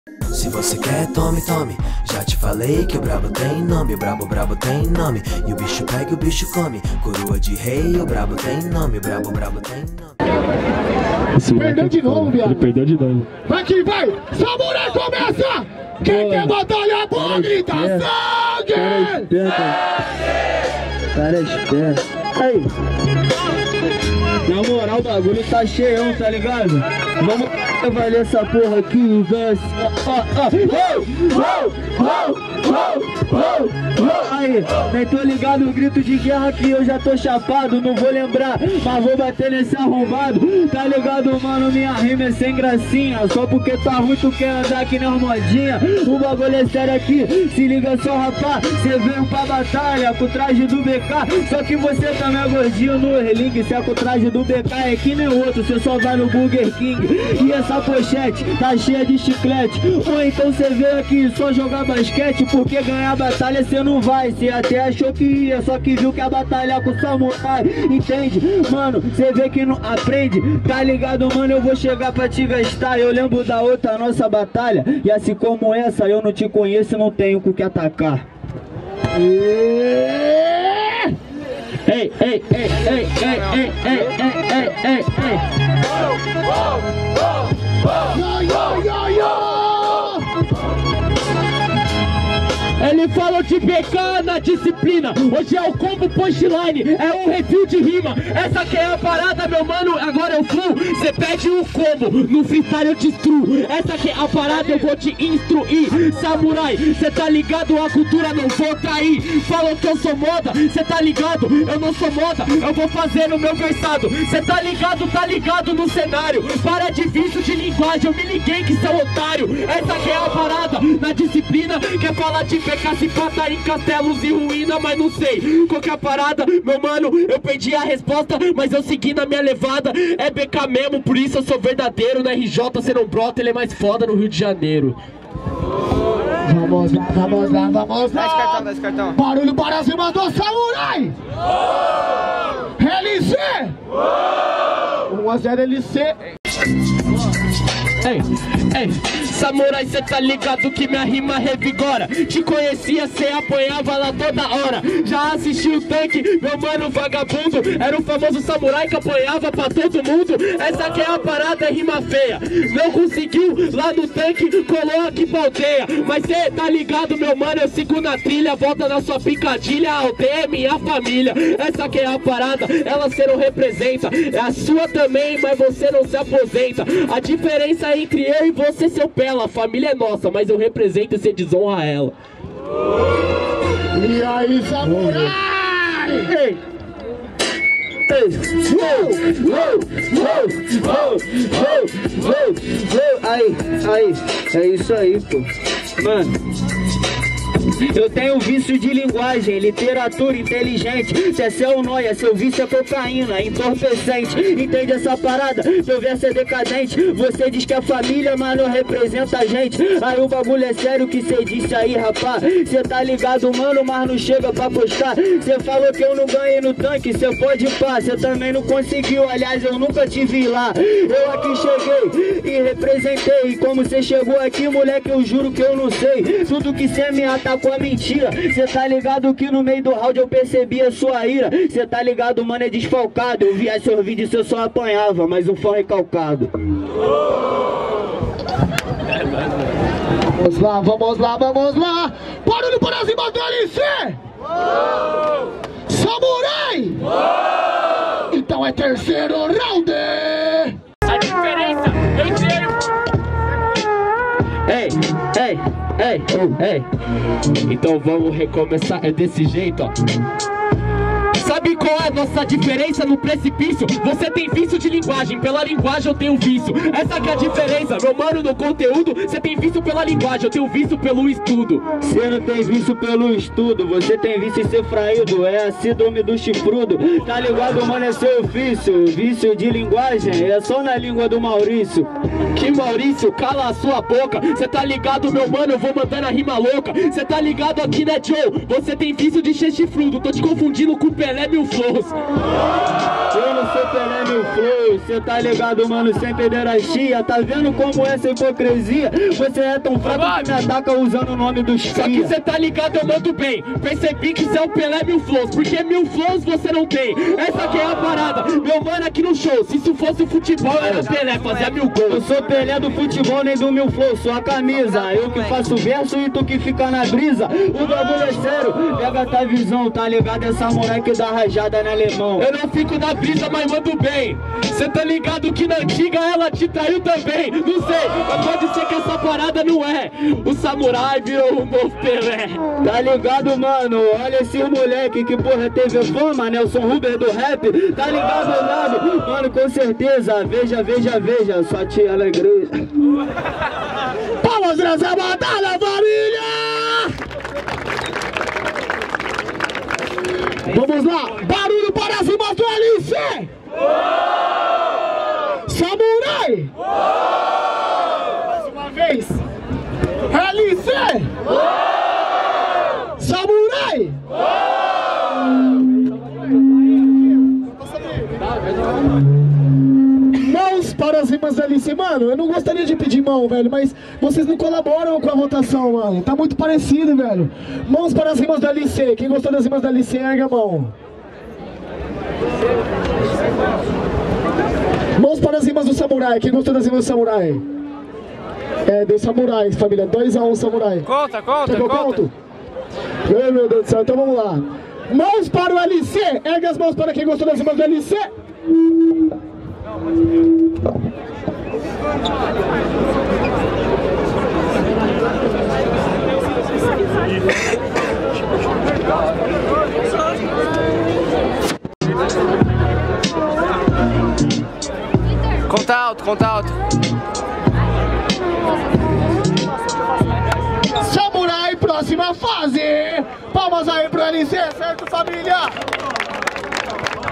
Se você quer, tome, tome. Já te falei que o brabo tem nome. O brabo tem nome. E o bicho pega e o bicho come. Coroa de rei, o brabo tem nome. O brabo tem nome. Perdeu de novo, viado. Ele perdeu de novo. Vai que vai! Samurai começa! Quem quer batalha boa, grita sangue! Cara esperto. Aí. Na moral, o bagulho tá cheião, tá ligado? Vamos valer essa porra aqui, velho. Aí, nem tô ligado no grito de guerra que eu já tô chapado. Não vou lembrar, mas vou bater nesse arrombado. Tá ligado, mano? Minha rima é sem gracinha. Só porque tá ruim tu quer andar aqui nas modinhas. O bagulho é sério aqui. Se liga só, rapaz. Cê veio pra batalha com o traje do BK. Só que você também é gordinho no Erling. Se é com o traje do BK é que nem outro. Cê só vai no Burger King. E essa pochete tá cheia de chiclete. Ou então cê veio aqui só jogar basquete. Porque ganhar a batalha cê não vai. Cê até achou que ia, só que viu que a batalha com o samurai. Entende? Mano, cê vê que não aprende. Tá ligado, mano? Eu vou chegar pra te gastar. Eu lembro da outra nossa batalha. E assim como essa, eu não te conheço e não tenho com que atacar. Ei, ei, ei, ei, ei, ei, ei, ei, ei, ei. Ele falou de BK na disciplina. Hoje é o combo punchline, é um review de rima. Essa que é a parada, meu mano, agora é o flow. Cê pede um combo, no freestyle eu destruo. Essa que é a parada, eu vou te instruir. Samurai, cê tá ligado, a cultura não vou cair. Falou que eu sou moda, cê tá ligado, eu não sou moda. Eu vou fazer no meu versado. Cê tá ligado no cenário. Para de vício de linguagem, eu me liguei que são otário. Essa que é a parada, na disciplina. Quer falar de BK, se pata em castelos e ruína, mas não sei qual que é a parada, meu mano. Eu perdi a resposta, mas eu segui na minha levada. É BK mesmo, por isso eu sou verdadeiro. Na RJ cê não brota, ele é mais foda no Rio de Janeiro. Vamos lá, vamos lá, vamos lá. Dá esse cartão, dá esse cartão. Barulho para cima do samurai. LC 1-0 LC. Ei, ei, samurai, cê tá ligado que minha rima revigora. Te conhecia, cê apanhava lá toda hora. Já assistiu o tanque, meu mano vagabundo. Era o famoso samurai que apanhava pra todo mundo. Essa que é a parada, é rima feia. Não conseguiu lá no tanque, colou aqui pra aldeia. Mas cê tá ligado, meu mano, eu sigo na trilha. Volta na sua picadilha, a aldeia é minha família. Essa que é a parada, ela cê não representa. É a sua também, mas você não se aposenta. A diferença entre eu e você, seu pela. A família é nossa, mas eu represento e você desonra ela. E aí, samurai? Ei! Aí, é isso aí, pô. Mano, eu tenho vício de linguagem, literatura inteligente. Se é seu nóia, seu vício é cocaína, entorpecente. Entende essa parada? Seu verso é decadente. Você diz que é família, mas não representa a gente. Aí o bagulho é sério que cê disse aí, rapaz. Cê tá ligado, mano, mas não chega pra postar. Cê falou que eu não ganhei no tanque, cê pode pá. Cê também não conseguiu, aliás, eu nunca te vi lá. Eu aqui cheguei e representei. E como cê chegou aqui, moleque, eu juro que eu não sei. Tudo que cê me atacou é mentira. Cê tá ligado que no meio do round eu percebi a sua ira. Cê tá ligado, mano, é desfalcado. Eu via seus vídeos e eu só apanhava, mas um fã recalcado. Vamos lá, vamos lá, vamos lá. Barulho para cima do LC. Samurai. Então é terceiro round. A diferença entre Ei, ei, ei, ei. Então vamos recomeçar, é desse jeito, ó. Sabe qual é a nossa diferença no precipício? Você tem vício de linguagem, pela linguagem eu tenho vício. Essa que é a diferença, meu mano, no conteúdo. Você tem vício pela linguagem, eu tenho vício pelo estudo. Você não tem vício pelo estudo, você tem vício em ser fraído. É a síndrome do chifrudo. Tá ligado, mano, é seu ofício. Vício de linguagem é só na língua do Maurício. Que Maurício, cala a sua boca. Cê tá ligado, meu mano, eu vou mandando a rima louca. Cê tá ligado aqui, né, Joe? Você tem vício de ser chifrudo. Tô te confundindo com o Pelé Mil Flows. Eu não sou sou Pelé Mil Flows, cê tá ligado, mano, sem pederastia. Tá vendo como é essa hipocrisia? Você é tão fraco que me ataca usando o nome dos cria. Só que cê tá ligado, eu mando bem. Percebi que cê é o Pelé Mil Flows, porque Mil Flows você não tem. Essa aqui é a parada, meu mano aqui no show. Se isso fosse futebol, eu era Pelé, fazia 1000 gols. Eu sou Pelé do futebol, nem do Mil Flows, sou a camisa. Eu que faço verso e tu que fica na brisa. O bagulho é sério, pega tua visão, tá ligado? Essa moleque dá rajada na alemão. Eu não fico na brisa, mas mando bem. Cê tá ligado que na antiga ela te traiu também. Não sei, mas pode ser que essa parada não é. O samurai virou o novo Pelé. Tá ligado, mano? Olha esse moleque que porra teve fama, Nelson Huber do rap. Tá ligado, mano? Mano, com certeza. Veja, veja, veja, sua tia na igreja. Palmas nessa batalha, família! Vamos lá, barulho para cima do LC! Samurai! Mais uma vez! LC! Samurai! Mãos para as rimas da LC, mano. Eu não gostaria de pedir mão, velho, mas vocês não colaboram com a votação, mano. Tá muito parecido, velho. Mãos para as rimas da LC. Quem gostou das rimas da LC, ergue a mão. Mãos para as rimas do Samurai. Quem gostou das rimas do Samurai? É, deu Samurai, família. 2-1 Samurai. Conta, Quer que eu conto? Ai, meu Deus do céu. Então vamos lá. Mãos para o LC. Ergue as mãos para quem gostou das rimas do LC. Conta alto, conta alto. Samurai, próxima fase. Palmas aí pro LC, certo, família?